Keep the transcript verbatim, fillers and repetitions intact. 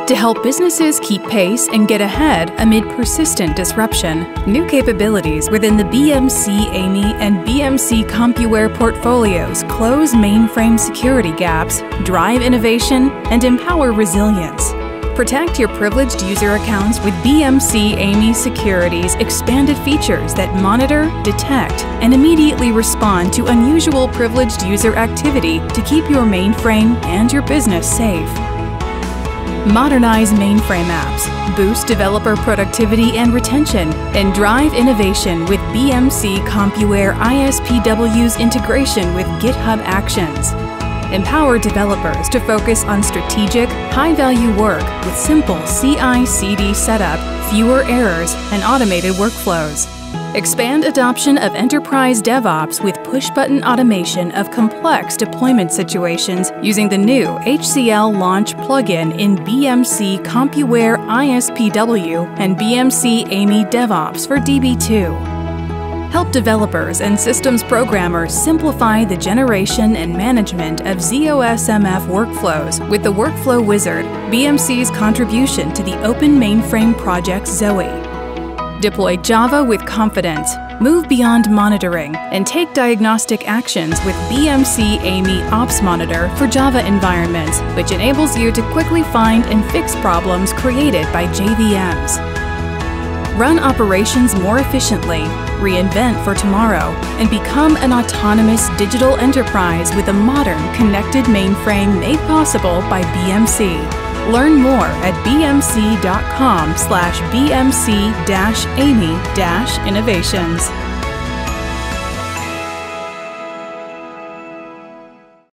To help businesses keep pace and get ahead amid persistent disruption, new capabilities within the B M C A M I and B M C Compuware portfolios close mainframe security gaps, drive innovation, and empower resilience. Protect your privileged user accounts with B M C A M I Security's expanded features that monitor, detect, and immediately respond to unusual privileged user activity to keep your mainframe and your business safe. Modernize mainframe apps, boost developer productivity and retention, and drive innovation with B M C Compuware I S P W's integration with GitHub Actions. Empower developers to focus on strategic, high-value work with simple C I C D setup, fewer errors, and automated workflows. Expand adoption of enterprise DevOps with push-button automation of complex deployment situations using the new H C L Launch plugin in B M C Compuware I S P W and B M C A M I DevOps for D B two. Help developers and systems programmers simplify the generation and management of Z O S M F workflows with the Workflow Wizard, B M C's contribution to the Open Mainframe Project Zoe. Deploy Java with confidence, move beyond monitoring, and take diagnostic actions with B M C A M I Ops Monitor for Java environments, which enables you to quickly find and fix problems created by J V Ms. Run operations more efficiently, reinvent for tomorrow, and become an autonomous digital enterprise with a modern, connected mainframe made possible by B M C. Learn more at b m c dot com slash b m c dash a m i dash innovations.